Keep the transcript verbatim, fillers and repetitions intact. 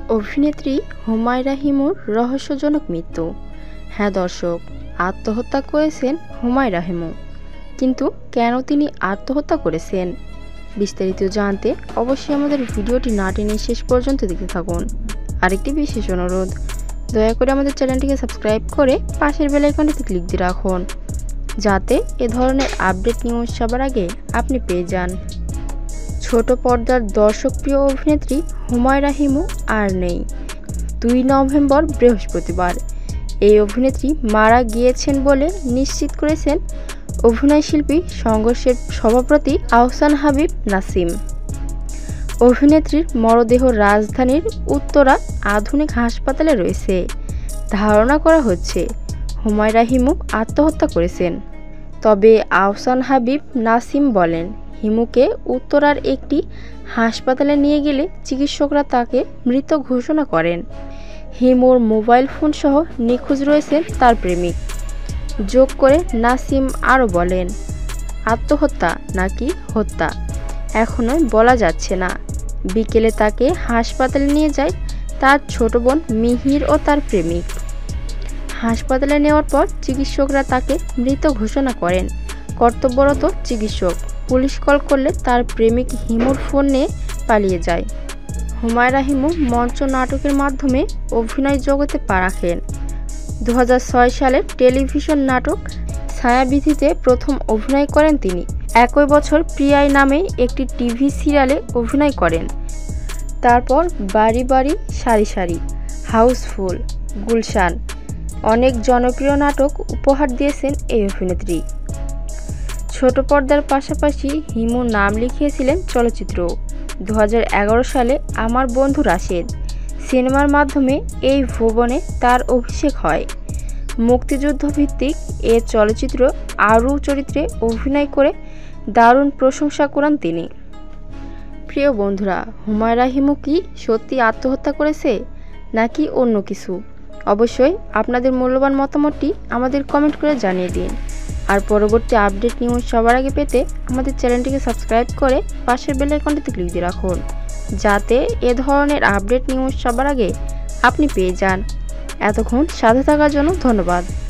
অভিনেত্রী হুমায়রা হিমুর রহস্যজনক মৃত্যু। হ্যাঁ দর্শক, আত্মহত্যা করেছেন হুমায়রা হিমু, কিন্তু কেন তিনি আত্মহত্যা করেছেন বিস্তারিত জানতে অবশ্যই আমাদের ভিডিওটি না টেনে শেষ পর্যন্ত দেখতে থাকুন। আরেকটি বিশেষ অনুরোধ, দয়া করে আমাদের চ্যানেলটিকে সাবস্ক্রাইব করে পাশের বেল আইকনটিতে ক্লিক দিয়ে রাখুন, যাতে এ ধরনের আপডেট নিউজ সবার আগে আপনি পেয়ে যান। ছোট পর্দার দর্শকপ্রিয় অভিনেত্রী হুমায়রা হিমু আর নেই। দুই নভেম্বর বৃহস্পতিবার এই অভিনেত্রী মারা গিয়েছেন বলে নিশ্চিত করেছেন অভিনয়শিল্পী সংঘর্ষের সভাপতি আহসান হাবিব নাসিম। অভিনেত্রীর মরদেহ রাজধানীর উত্তরা আধুনিক হাসপাতালে রয়েছে। ধারণা করা হচ্ছে হুমায়রা হিমু আত্মহত্যা করেছেন। তবে আহসান হাবিব নাসিম বলেন, হিমুকে উত্তরার একটি হাসপাতালে নিয়ে গেলে চিকিৎসকরা তাকে মৃত ঘোষণা করেন। হিমুর মোবাইল ফোন সহ নিখোঁজ রয়েছেন তার প্রেমিক। যোগ করে নাসিম আরও বলেন, আত্মহত্যা নাকি হত্যা এখনই বলা যাচ্ছে না। বিকেলে তাকে হাসপাতালে নিয়ে যায় তার ছোট বোন মিহির ও তার প্রেমিক। হাসপাতালে নেওয়ার পর চিকিৎসকরা তাকে মৃত ঘোষণা করেন। কর্তব্যরত চিকিৎসক পুলিশ কল করলে তার প্রেমিক হিমুর ফোন নিয়ে পালিয়ে যায়। হুমায়রা হিমু মঞ্চ নাটকের মাধ্যমে অভিনয় জগতে পা রাখেন। দু হাজার ছয় সালে টেলিভিশন নাটক ছায়াবিধিতে প্রথম অভিনয় করেন তিনি। একই বছর প্রিয়াই নামে একটি টিভি সিরিয়ালে অভিনয় করেন। তারপর বাড়ি বাড়ি সারি সারি, হাউসফুল, গুলশান অনেক জনপ্রিয় নাটক উপহার দিয়েছেন এই অভিনেত্রী। ছোট পর্দার পাশাপাশি হিমু নাম লিখিয়েছিলেন চলচ্চিত্র। দু হাজার এগারো সালে আমার বন্ধু রাশেদ সিনেমার মাধ্যমে এই ভুবনে তার অভিষেক হয়। মুক্তিযুদ্ধ ভিত্তিক এ চলচ্চিত্র আরু চরিত্রে অভিনয় করে দারুণ প্রশংসা করেন তিনি। প্রিয় বন্ধুরা, হুমায়রা হিমু কি সত্যি আত্মহত্যা করেছে নাকি অন্য কিছু? অবশ্যই আপনাদের মূল্যবান মতামতটি আমাদের কমেন্ট করে জানিয়ে দিন। আর পরবর্তী আপডেট নিউজ সবার আগে পেতে আমাদের চ্যানেলটিকে সাবস্ক্রাইব করে পাশের বেল আইকনটিতে ক্লিক দিয়ে রাখুন, যাতে এ ধরনের আপডেট নিউজ সবার আগে আপনি পেয়ে যান। এতক্ষণ সাথে থাকার জন্য ধন্যবাদ।